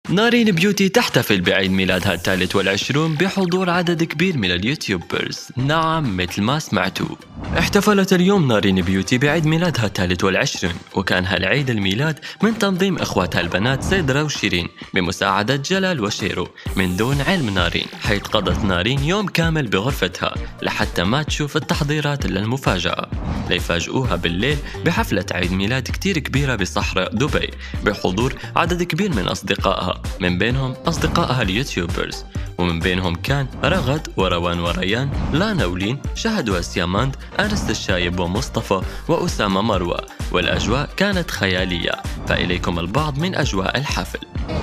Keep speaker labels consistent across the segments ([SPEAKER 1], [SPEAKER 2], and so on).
[SPEAKER 1] نارين بيوتي تحتفل بعيد ميلادها الثالث والعشرون بحضور عدد كبير من اليوتيوبرز. نعم، مثل ما سمعتوا، احتفلت اليوم نارين بيوتي بعيد ميلادها الثالث والعشرون، وكان هالعيد الميلاد من تنظيم اخواتها البنات سيدرا وشيرين بمساعدة جلال وشيرو من دون علم نارين، حيث قضت نارين يوم كامل بغرفتها لحتى ما تشوف التحضيرات للمفاجأة، ليفاجئوها بالليل بحفلة عيد ميلاد كتير كبيرة بصحراء دبي بحضور عدد كبير من أصدقائها، من بينهم أصدقائها اليوتيوبرز، ومن بينهم كان رغد وروان وريان، لانا ولين، شهد وسياماند، أنس الشايب ومصطفى وأسامة مروة. والأجواء كانت خيالية، فإليكم البعض من أجواء الحفل.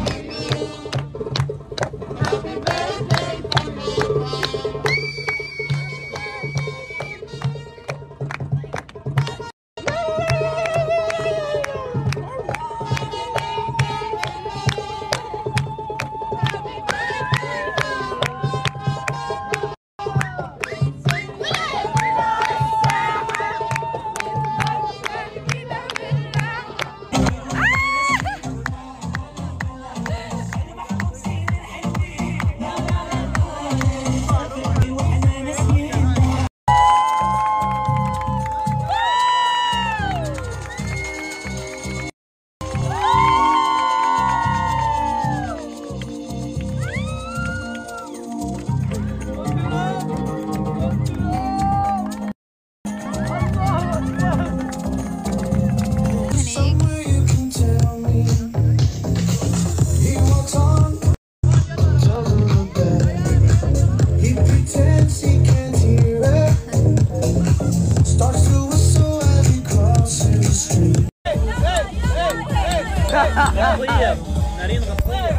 [SPEAKER 2] نارين غطية.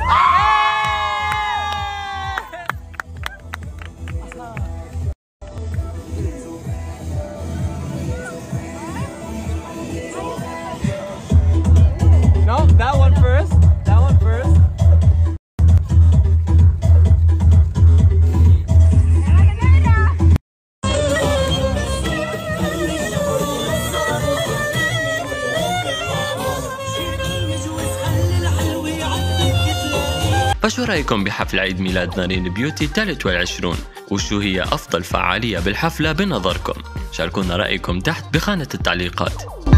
[SPEAKER 2] No, that one first. That one first.
[SPEAKER 1] فشو رأيكم بحفل عيد ميلاد نارين بيوتي الثالث والعشرون؟ وشو هي أفضل فعالية بالحفلة بنظركم؟ شاركونا رأيكم تحت بخانة التعليقات.